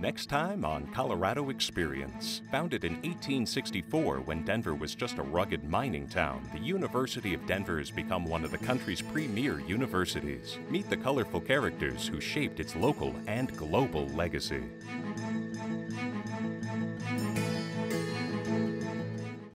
Next time on Colorado Experience. Founded in 1864 when Denver was just a rugged mining town, the University of Denver has become one of the country's premier universities. Meet the colorful characters who shaped its local and global legacy.